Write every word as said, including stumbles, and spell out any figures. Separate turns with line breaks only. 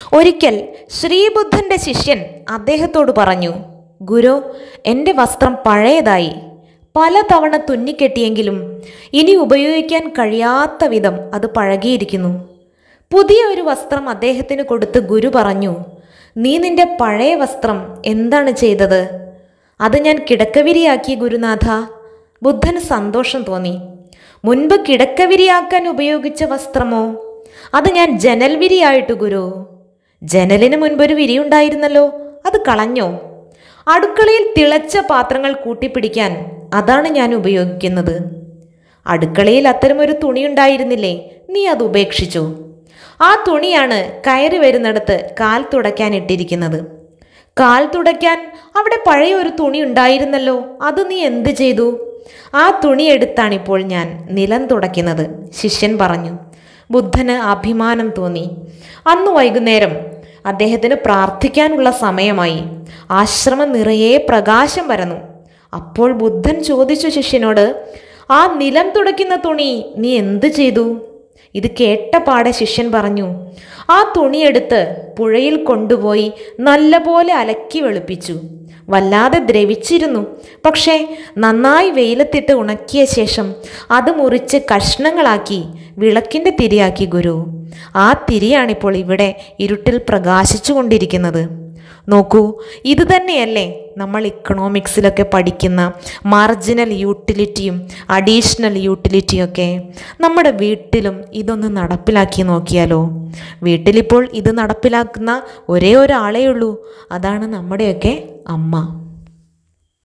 ഒരിക്കൽ ശ്രീബുദ്ധൻ്റെ ശിഷ്യൻ അദ്ദേഹത്തോട് പറഞ്ഞു, ഗുരു, എൻ്റെ വസ്ത്രം പഴയതായി, പലതവണ തുന്നിക്കെട്ടിയെങ്കിലും ഇനി ഉപയോഗിക്കാൻ കഴിയാത്ത വിധം അത് പഴകിയിരിക്കുന്നു. പുതിയ ഒരു വസ്ത്രം അദ്ദേഹത്തിന് കൊടുത്ത് ഗുരു പറഞ്ഞു, നീ നിന്റെ പഴയ വസ്ത്രം എന്താണ് ചെയ്തത്? അത് ഞാൻ കിടക്കവിരിയാക്കി ഗുരുനാഥ. ബുദ്ധന് സന്തോഷം തോന്നി. മുൻപ് കിടക്കവിരിയാക്കാൻ ഉപയോഗിച്ച വസ്ത്രമോ? അത് ഞാൻ ജനൽവിരിയായിട്ടു ഗുരു. ജനലിന് മുൻപൊരു വിരിയുണ്ടായിരുന്നല്ലോ, അത് കളഞ്ഞോ? അടുക്കളയിൽ തിളച്ച പാത്രങ്ങൾ കൂട്ടിപ്പിടിക്കാൻ അതാണ് ഞാൻ ഉപയോഗിക്കുന്നത്. അടുക്കളയിൽ അത്തരമൊരു തുണി ഉണ്ടായിരുന്നില്ലേ, നീ അത് ഉപേക്ഷിച്ചു. ആ തുണിയാണ് കയറി വരുന്നിടത്ത് കാൽ തുടയ്ക്കാൻ ഇട്ടിരിക്കുന്നത്. കാൽ തുടയ്ക്കാൻ അവിടെ പഴയ ഒരു തുണി ഉണ്ടായിരുന്നല്ലോ, അത് നീ എന്ത് ചെയ്തു? ആ തുണി എടുത്താണിപ്പോൾ ഞാൻ നിലം തുടയ്ക്കുന്നത്, ശിഷ്യൻ പറഞ്ഞു. ബുദ്ധന് അഭിമാനം തോന്നി. അന്ന് വൈകുന്നേരം അദ്ദേഹത്തിന് പ്രാർത്ഥിക്കാനുള്ള സമയമായി. ആശ്രമം നിറയെ പ്രകാശം പരന്നു. അപ്പോൾ ബുദ്ധൻ ചോദിച്ചു ശിഷ്യനോട്, ആ നിലം തുടയ്ക്കുന്ന തുണി നീ എന്ത് ചെയ്തു? ഇത് കേട്ട പാടെ ശിഷ്യൻ പറഞ്ഞു, ആ തുണിയെടുത്ത് പുഴയിൽ കൊണ്ടുപോയി നല്ലപോലെ അലക്കി വെളുപ്പിച്ചു. വല്ലാതെ ദ്രവിച്ചിരുന്നു. പക്ഷേ നന്നായി വെയിലത്തിട്ട് ഉണക്കിയ ശേഷം അത് മുറിച്ച് കഷ്ണങ്ങളാക്കി വിളക്കിൻ്റെ തിരിയാക്കി ഗുരു. ആ തിരിയാണിപ്പോൾ ഇവിടെ ഇരുട്ടിൽ പ്രകാശിച്ചു കൊണ്ടിരിക്കുന്നത്. നോക്കൂ, ഇത് തന്നെയല്ലേ നമ്മൾ ഇക്കണോമിക്സിലൊക്കെ പഠിക്കുന്ന മാർജിനൽ യൂട്ടിലിറ്റിയും അഡീഷണൽ യൂട്ടിലിറ്റിയൊക്കെ? നമ്മുടെ വീട്ടിലും ഇതൊന്ന് നടപ്പിലാക്കി നോക്കിയാലോ? വീട്ടിലിപ്പോൾ ഇത് നടപ്പിലാക്കുന്ന ഒരേ ഒരാളേ ഉള്ളൂ, അതാണ് നമ്മുടെയൊക്കെ അമ്മ.